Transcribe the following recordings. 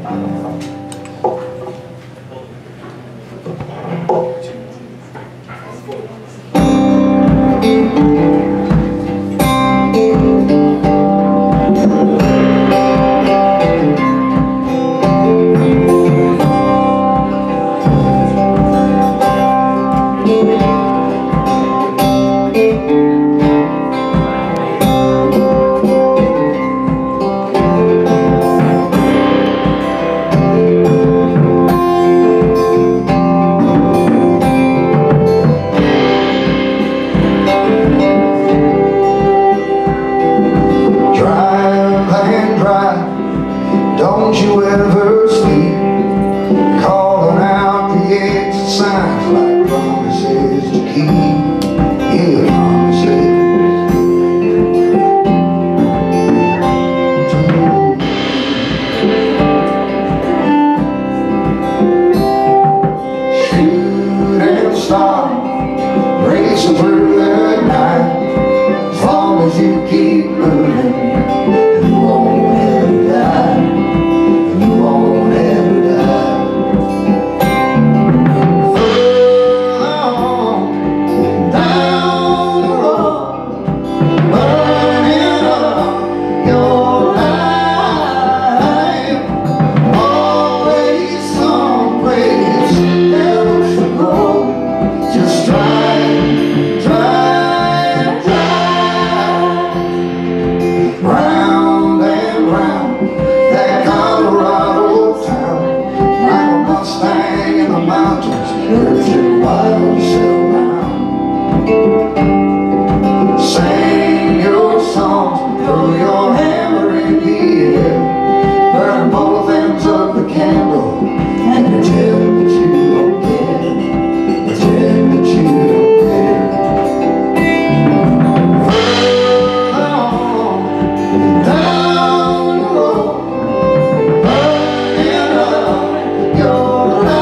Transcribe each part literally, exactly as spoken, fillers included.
Don't you ever sleep, calling out the exit signs like promises to keep. Yeah, promises to shoot and stop, racing through the night. As long as you keep moving, you won't ever die. Everything wild yourself around. Sing your songs, throw your hammer in the air, burn both ends of the candle, and pretend that you don't care, pretend that you don't care. Further on, down the road, burning up your life.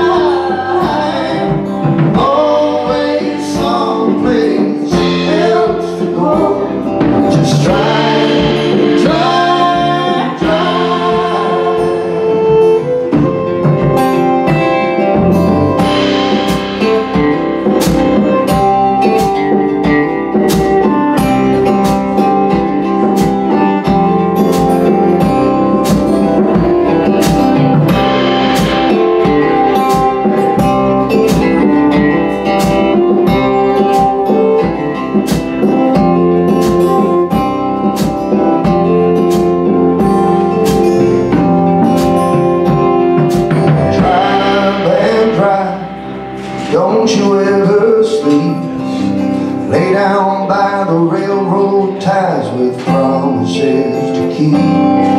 Don't you ever sleep, lay down by the railroad ties with promises to keep.